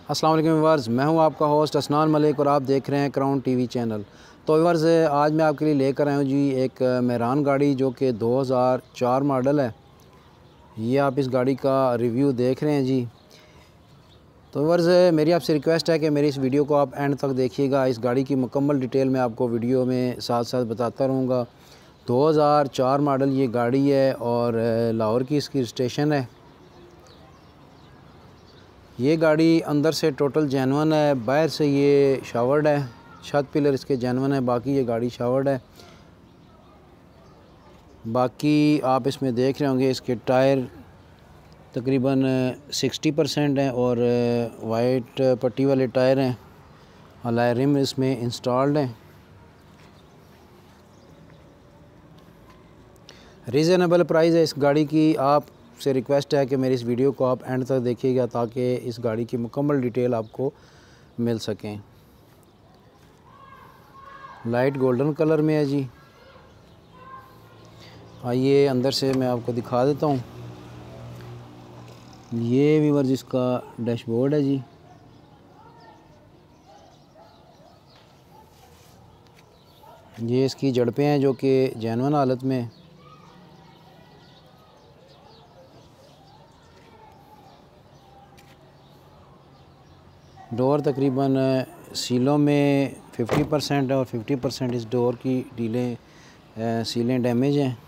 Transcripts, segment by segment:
अस्सलाम वालेकुम व्यूअर्स, मैं हूं आपका होस्ट असनान मलिक और आप देख रहे हैं क्राउन टीवी चैनल। तो व्यूअर्स, आज मैं आपके लिए लेकर आया हूं जी एक मेहरान गाड़ी जो कि 2004 मॉडल है। ये आप इस गाड़ी का रिव्यू देख रहे हैं जी। तो व्यूअर्स, मेरी आपसे रिक्वेस्ट है कि मेरी इस वीडियो को आप एंड तक देखिएगा। इस गाड़ी की मुकम्मल डिटेल मैं आपको वीडियो में साथ साथ बताता रहूँगा। 2004 मॉडल ये गाड़ी है और लाहौर की इसकी रजिस्ट्रेशन है। ये गाड़ी अंदर से टोटल जेन्युइन है, बाहर से ये शावर्ड है, छत पिलर इसके जेन्युइन है, बाकी ये गाड़ी शावर्ड है। बाकी आप इसमें देख रहे होंगे इसके टायर तकरीबन 60% हैं और वाइट पट्टी वाले टायर हैं। अलॉय रिम इसमें इंस्टॉल्ड हैं। रीज़नेबल प्राइस है इस गाड़ी की। आप से रिक्वेस्ट है कि मेरी इस वीडियो को आप एंड तक देखिएगा ताकि इस गाड़ी की मुकम्मल डिटेल आपको मिल सकें। लाइट गोल्डन कलर में है जी। आइए अंदर से मैं आपको दिखा देता हूँ। ये व्यूअर्स इसका डैशबोर्ड है जी। ये इसकी झड़पें हैं जो कि जेन्युइन हालत में। डोर तकरीबन सीलों में 50% है और 50% इस डोर की सीलें डैमेज हैं।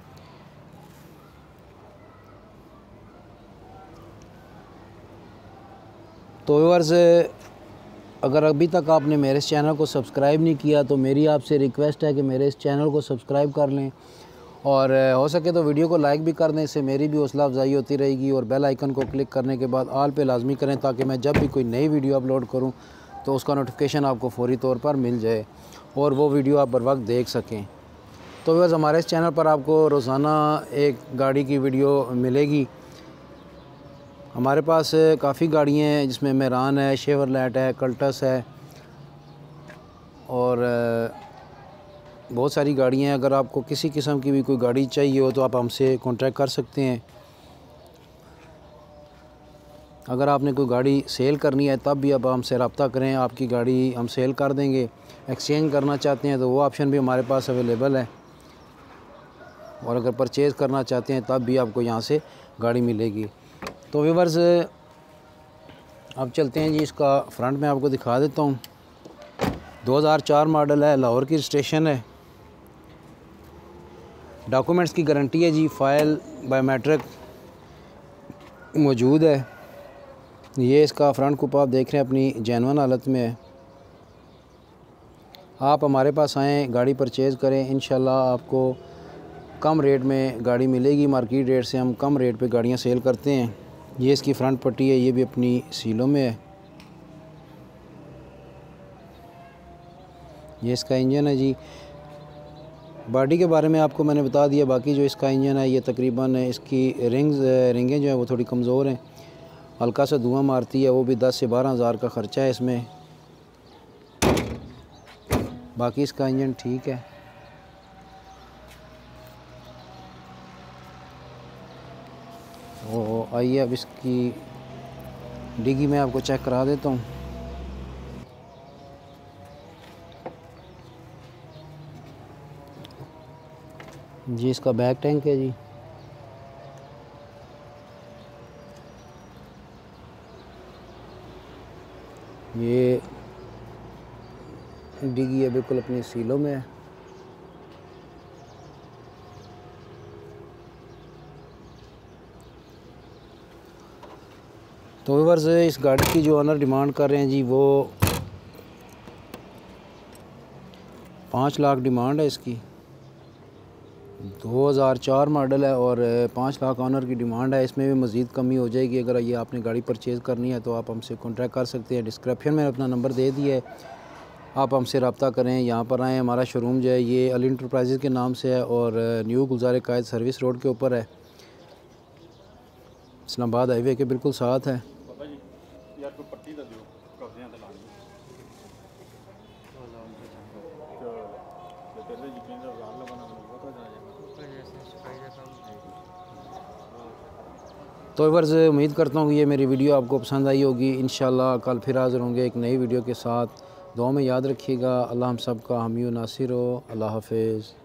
तो व्यूअर्स, अगर अभी तक आपने मेरे इस चैनल को सब्सक्राइब नहीं किया तो मेरी आपसे रिक्वेस्ट है कि मेरे इस चैनल को सब्सक्राइब कर लें और हो सके तो वीडियो को लाइक भी कर दें। इससे मेरी भी हौसला अफजाई होती रहेगी। और बेल आइकन को क्लिक करने के बाद ऑल पे लाजमी करें ताकि मैं जब भी कोई नई वीडियो अपलोड करूं तो उसका नोटिफिकेशन आपको फौरी तौर पर मिल जाए और वो वीडियो आप बर वक्त देख सकें। तो बस हमारे इस चैनल पर आपको रोज़ाना एक गाड़ी की वीडियो मिलेगी। हमारे पास काफ़ी गाड़ियाँ हैं जिसमें मेहरान है, शेवरलेट है, कल्टस है और बहुत सारी गाड़ियाँ हैं। अगर आपको किसी किस्म की भी कोई गाड़ी चाहिए हो तो आप हमसे कांटेक्ट कर सकते हैं। अगर आपने कोई गाड़ी सेल करनी है तब भी आप हमसे रब्ता करें, आपकी गाड़ी हम सेल कर देंगे। एक्सचेंज करना चाहते हैं तो वो ऑप्शन भी हमारे पास अवेलेबल है और अगर परचेज़ करना चाहते हैं तब भी आपको यहाँ से गाड़ी मिलेगी। तो व्यूअर्स, अब चलते हैं जी। इसका फ्रंट में आपको दिखा देता हूँ। 2004 मॉडल है, लाहौर की रजिस्ट्रेशन है। डॉक्यूमेंट्स की गारंटी है जी। फ़ाइल बायोमेट्रिक मौजूद है। ये इसका फ्रंट कुप आप देख रहे हैं अपनी जेन्युइन हालत में है। आप हमारे पास आएँ, गाड़ी परचेज़ करें, इंशाल्लाह आपको कम रेट में गाड़ी मिलेगी। मार्केट रेट से हम कम रेट पे गाड़ियाँ सेल करते हैं। ये इसकी फ्रंट पट्टी है, ये भी अपनी सीलों में है। ये इसका इंजन है जी। बॉडी के बारे में आपको मैंने बता दिया। बाकी जो इसका इंजन है ये तकरीबन इसकी रिंगें जो है वो थोड़ी कमज़ोर हैं, हल्का सा धुआं मारती है। वो भी 10 से 12 हज़ार का ख़र्चा है इसमें। बाकी इसका इंजन ठीक है। तो आइए अब इसकी डिग्गी मैं आपको चेक करा देता हूँ। जी इसका बैक टैंक है जी। ये डिग्गी है बिल्कुल अपनी सीलों में है। तो व्यूअर्स, इस गाड़ी की जो ऑनर डिमांड कर रहे हैं जी वो 5 लाख डिमांड है इसकी। 2004 मॉडल है और 5 लाख ऑनर की डिमांड है। इसमें भी मज़ीद कमी हो जाएगी। अगर ये आपने गाड़ी परचेज़ करनी है तो आप हमसे कांटेक्ट कर सकते हैं। डिस्क्रिप्शन में अपना नंबर दे दिया है, आप हमसे रब्ता करें, यहाँ पर आएँ। हमारा शोरूम जो है ये अली इंटरप्राइजेज़ के नाम से है और New Gulzar Quaid service road के ऊपर है, इस्लामाबाद हाईवे के बिल्कुल साथ है। तो व्यूअर्स उम्मीद करता हूँ कि ये मेरी वीडियो आपको पसंद आई होगी। इंशाल्लाह कल फिर हाज़िर होंगे एक नई वीडियो के साथ। दुआ में याद रखिएगा। अल्लाह हम सब का हामी नासिर हो। अल्लाह हाफिज़।